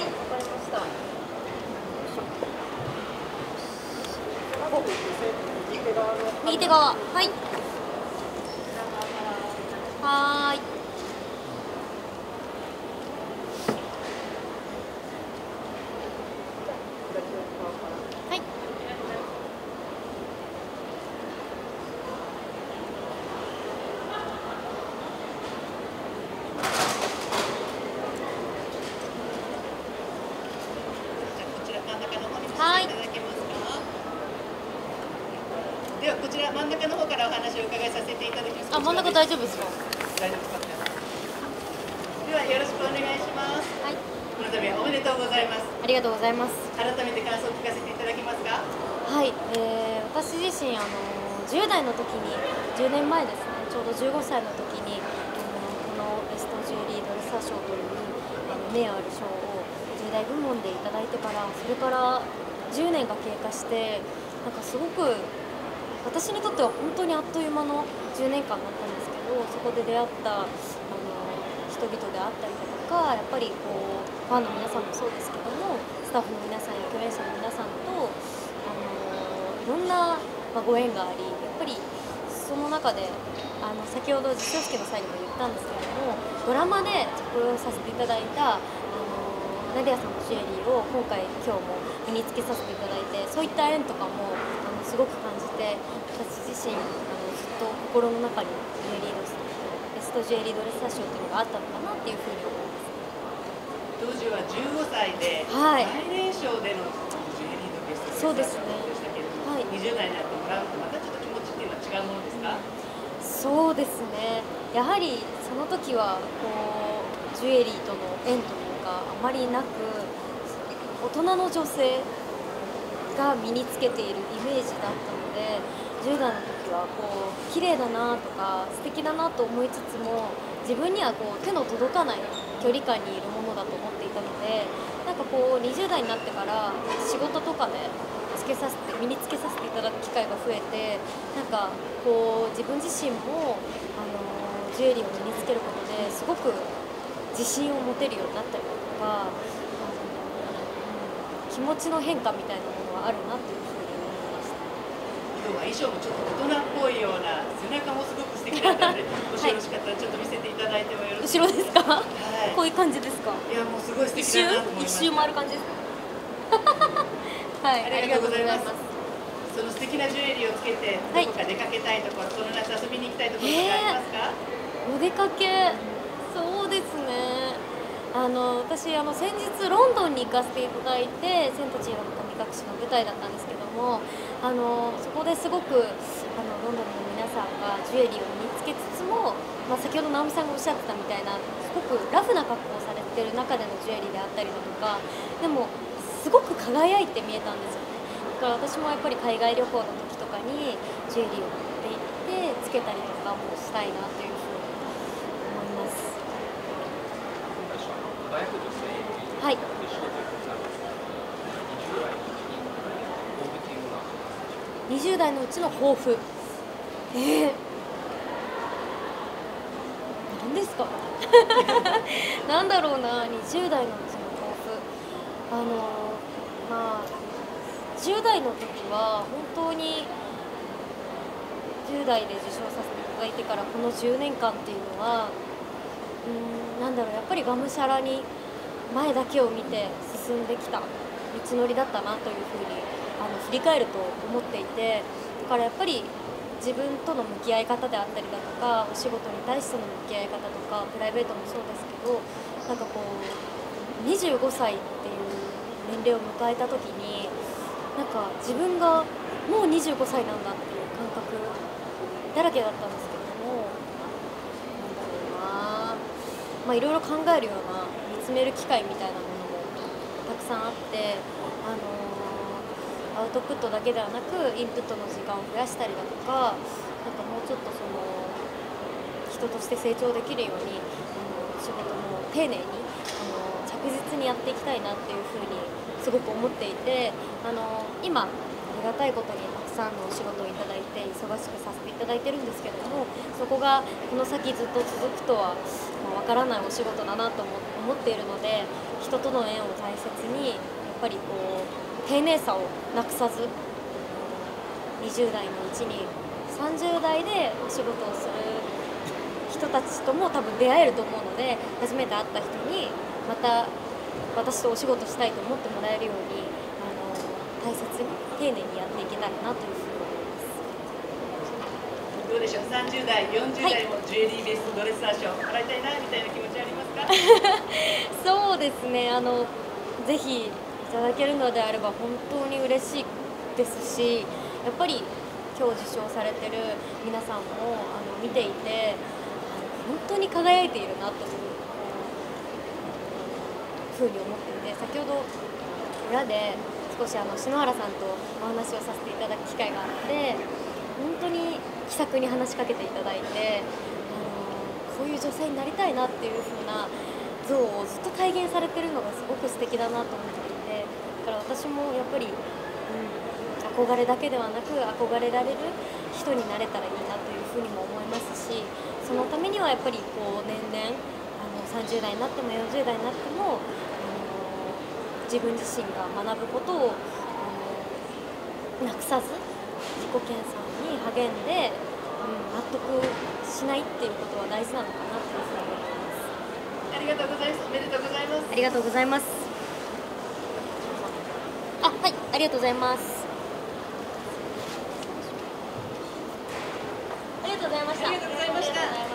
、わかりました。右手側、はい。はーい。はい。はい。 ではこちら真ん中の方からお話を伺いさせていただきます。 あ、真ん中大丈夫ですか？ 大丈夫ですか？ではよろしくお願いします。 はい。 この度はおめでとうございます。 ありがとうございます。 改めて感想を聞かせていただけますか？ はい、私自身10代の時に10年前ですね、ちょうど15歳の時にこのベストジュエリードレッサー賞という名誉ある賞を10代部門でいただいてから、それから10年が経過して、なんかすごく私にとっては本当にあっという間の10年間だったんですけど、そこで出会った人々であったりだとか、やっぱりこうファンの皆さんもそうですけども、スタッフの皆さんや共演者の皆さんといろんな、ご縁があり、やっぱりその中で先ほど授賞式の際にも言ったんですけれども、ドラマで着用させていただいたナディアさんのジュエリーを今日も身につけさせていただいて、そういった縁とかもすごく感じて、私自身ずっと心の中にベストジュエリードレッサー賞っていうのがあったのかなっていうふうに思います。 当時は15歳で、 はい、 最年少でのジュエリーのベストレッサー賞でしたけれども、 はい、 20代になってもらうとまたちょっと気持ちっていうのは違うものですか？ そうですね、やはりその時はこうジュエリーとの縁というかあまりなく、大人の女性が身につけているイメージだったので、10代の時はこう綺麗だなとか素敵だなと思いつつも、自分にはこう手の届かない距離感にいるものだと思っていたので、なんかこう20代になってから仕事とかで身につけさせていただく機会が増えて、なんかこう自分自身もジュエリーを身につけることですごく自信を持てるようになったりだとか、気持ちの変化みたいなものはあるなっていうふうに思いました。 今日は衣装もちょっと大人っぽいような、背中もすごく素敵だったので、もしよろしかったらちょっと見せていただいてもよろしい後ろですか？ はい、 こういう感じですか？ いやもうすごい素敵だなと思います。 一周回る感じですか？はい、 ありがとうございます。その素敵なジュエリーをつけてどこか出かけたいところ、この夏遊びに行きたいところとかありますか？ お出かけ、そうですね。私先日ロンドンに行かせていただいて、千と千尋の神隠しの舞台だったんですけども、そこですごくロンドンの皆さんがジュエリーを身につけつつも、先ほど直美さんがおっしゃってたみたいな、すごくラフな格好をされてる中でのジュエリーであったりだとか、でもすごく輝いて見えたんですよね。だから私もやっぱり海外旅行の時とかにジュエリーを持って行ってつけたりとかもしたいなというふうに思います。はい。20代のうちの抱負。何ですか？なんだろうな、20代のうちの抱負。10代の時は本当に10代で受賞させていただいてからこの10年間っていうのは、やっぱりがむしゃらに前だけを見て進んできた道のりだったなというふうに振り返ると思っていて、だからやっぱり自分との向き合い方であったりだとか、お仕事に対しての向き合い方とか、プライベートもそうですけど、なんかこう25歳っていう年齢を迎えた時に、なんか自分がもう25歳なんだっていう感覚だらけだったんですけれども、いろいろ考えるような見つめる機会みたいなものもたくさんあって、アウトプットだけではなくインプットの時間を増やしたりだとか、なんかもうちょっと人として成長できるように仕事も丁寧に着実にやっていきたいなっていうふうにすごく思っていて、今ありがたいことにたくさんのお仕事をいただいて忙しくさせていただいてるんですけれども、そこがこの先ずっと続くとはわからないお仕事だなと思っているので、 人との縁を大切にやっぱりこう丁寧さをなくさず、20代のうちに30代でお仕事をする人たちとも多分出会えると思うので、初めて会った人にまた私とお仕事したいと思ってもらえるように大切に丁寧にやっていけたらなというふうに思います。 どうでしょう、30代、40代もジュエリーベースドレッサー賞もらいたいなみたいな気持ちありますか？ そうですね、ぜひいただけるのであれば本当に嬉しいですし、やっぱり今日受賞されてる皆さんも見ていて本当に輝いているなというふうに思っていて、先ほど裏で少し篠原さんとお話をさせていただく機会があって、本当に気さくに話しかけていただいて、こういう女性になりたいなっていう風な像をずっと体現されてるのがすごく素敵だなと思っていて、だから私もやっぱり、憧れだけではなく憧れられる人になれたらいいなというふうにも思いますし、そのためにはやっぱりこう年々30代になっても40代になっても自分自身が学ぶことをなくさず自己研鑽に励んで、納得しないっていうことは大事なのかなというふうに思っています。 ありがとうございます。おめでとうございます。 ありがとうございます。はい、ありがとうございます。ありがとうございました。 ありがとうございました。